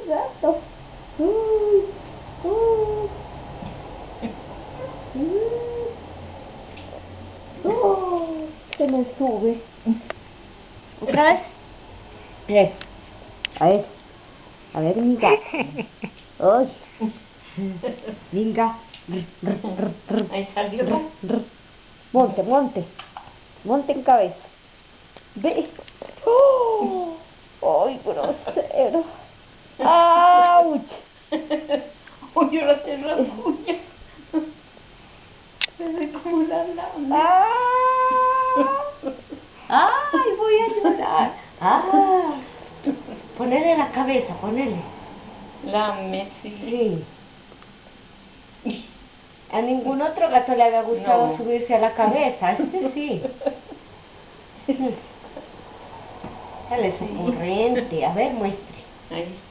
rato. Uy, uy, se me sube. ¿Otra vez? Eso. A ver, mi gato. Ay, venga. Ahí salió. Monte, monte. Monte en cabeza. Ve. ¡Oh! ¡Ay, grosero! ¡Auch! Uy, yo no te rasguño. Se ve como la lama. ¡Ah! ¡Ay, voy a llorar! ¡Ah! Ponele la cabeza, ponele. Lame, sí. Sí. A ningún otro gato le había gustado No. subirse a la cabeza. A este sí. Él es Sí. ocurrente. A ver, muestre. Ahí está.